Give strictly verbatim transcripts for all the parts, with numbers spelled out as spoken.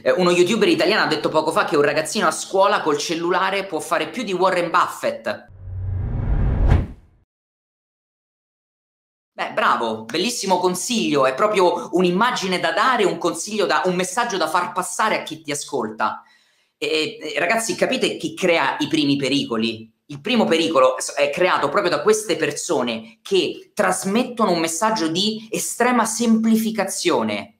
Eh, uno youtuber italiano ha detto poco fa che un ragazzino a scuola col cellulare può fare più di Warren Buffett. Beh, bravo, bellissimo consiglio, è proprio un'immagine da dare, un consiglio da, un messaggio da far passare a chi ti ascolta. E, e, ragazzi, capite chi crea i primi pericoli? Il primo pericolo è creato proprio da queste persone che trasmettono un messaggio di estrema semplificazione.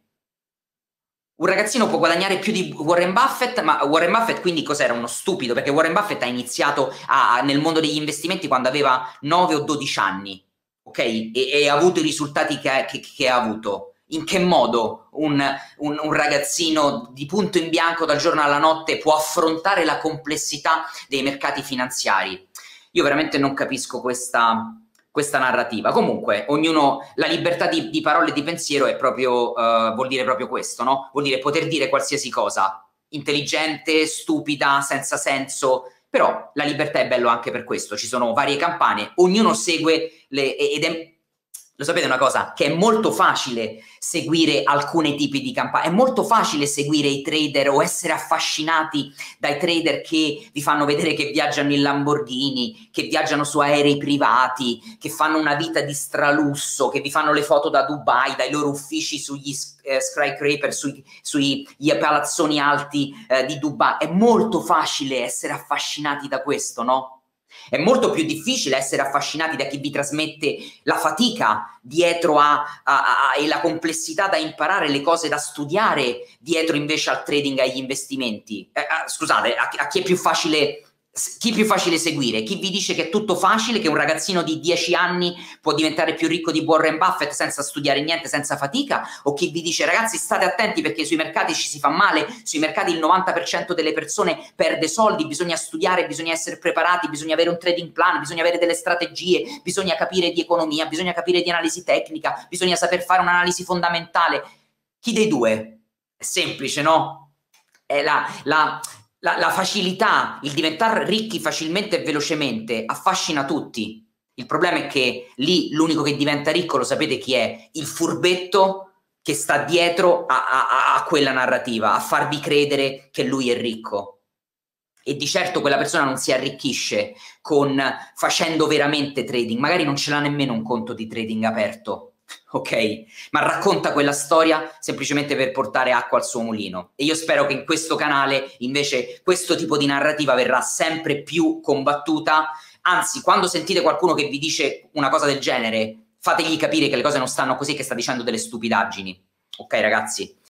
Un ragazzino può guadagnare più di Warren Buffett, ma Warren Buffett quindi cos'era? Uno stupido, perché Warren Buffett ha iniziato a, nel mondo degli investimenti quando aveva nove o dodici anni, ok? E, e ha avuto i risultati che, che, che ha avuto. In che modo un, un, un ragazzino di punto in bianco dal giorno alla notte può affrontare la complessità dei mercati finanziari? Io veramente non capisco questa, questa narrativa. Comunque, ognuno, la libertà di, di parola e di pensiero è proprio, uh, vuol dire proprio questo, no? Vuol dire poter dire qualsiasi cosa, intelligente, stupida, senza senso, però la libertà è bello anche per questo, ci sono varie campane, ognuno segue le, ed è, lo sapete una cosa, che è molto facile seguire alcuni tipi di campane, è molto facile seguire i trader o essere affascinati dai trader che vi fanno vedere che viaggiano in Lamborghini, che viaggiano su aerei privati, che fanno una vita di stralusso, che vi fanno le foto da Dubai, dai loro uffici sugli eh, skyscraper, sui, sui palazzoni alti eh, di Dubai. È molto facile essere affascinati da questo, no? È molto più difficile essere affascinati da chi vi trasmette la fatica dietro a, a, a, e la complessità da imparare, le cose da studiare dietro invece al trading e agli investimenti. Eh, ah, scusate, a, a chi è più facile chi è più facile seguire? Chi vi dice che è tutto facile, che un ragazzino di dieci anni può diventare più ricco di Warren Buffett senza studiare niente, senza fatica? O chi vi dice ragazzi state attenti perché sui mercati ci si fa male, sui mercati il novanta per cento delle persone perde soldi, bisogna studiare, bisogna essere preparati, bisogna avere un trading plan, bisogna avere delle strategie, bisogna capire di economia, bisogna capire di analisi tecnica, bisogna saper fare un'analisi fondamentale. Chi dei due? È semplice, no? È la... la La, la facilità, il diventare ricchi facilmente e velocemente affascina tutti. Il problema è che lì l'unico che diventa ricco, lo sapete chi è? Il furbetto che sta dietro a, a, a quella narrativa, a farvi credere che lui è ricco. E di certo quella persona non si arricchisce con, facendo veramente trading, magari non ce l'ha nemmeno un conto di trading aperto. Ok, ma racconta quella storia semplicemente per portare acqua al suo mulino. E io spero che in questo canale invece questo tipo di narrativa verrà sempre più combattuta. Anzi, quando sentite qualcuno che vi dice una cosa del genere, fategli capire che le cose non stanno così, che sta dicendo delle stupidaggini. Ok, ragazzi?